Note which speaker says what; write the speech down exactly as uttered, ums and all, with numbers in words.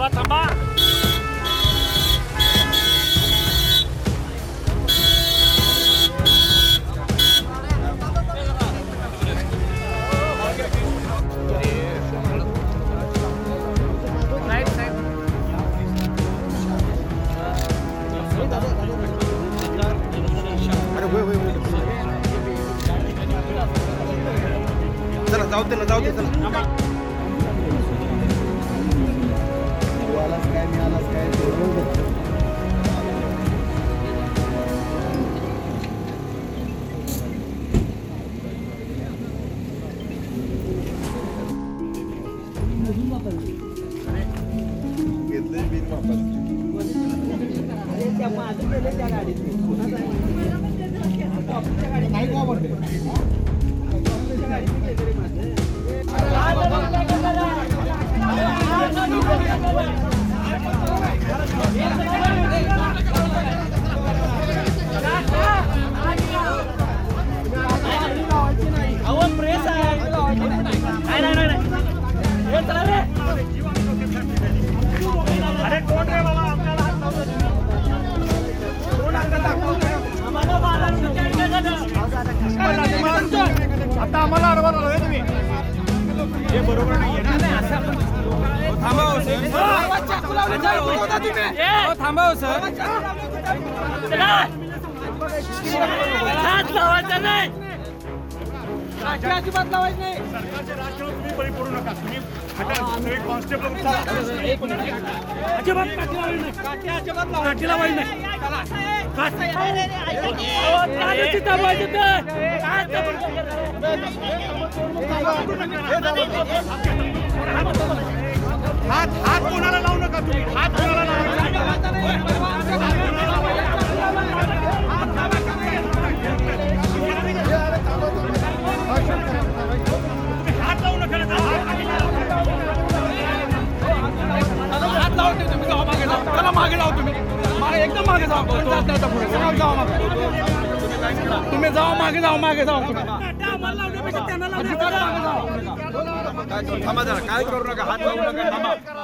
Speaker 1: थांबा थांबा
Speaker 2: चला जाऊ दे ना जाऊ दे चला काय मिळालाच काय घेतले बिन वापस त्या माझं केलं त्या गाडीत नाही का बोलते
Speaker 1: प्रेस आहे नाही नाही नाही चला रे अरे कोण रे बाबा आपल्याला आता आम्हाला अडवणार आहे तुम्ही हे बरोबर नाही आहे थांबा थांबा सर हात लावायचा नाही अजिबात लावायचं नाही सरकारचे राजकारण तुम्ही बळी पडू नका तुम्ही कॉन्स्टेबल अजिबात काठी लावायची नाही अजिबात काठी लावायची नाही हात हात कोणाला लावू नका तुम्ही हात कोणाला लावू हात लावू नका हात लावते तुम्ही जाऊ मागे जाऊ त्याला मागे लावू तुम्ही मागे एकदम मागे जाऊ जाऊ मागे तुम्ही जाऊ मागे जाऊ मागे जाऊ
Speaker 2: थांबा जरा काय करू नका हात लावू नका थांबा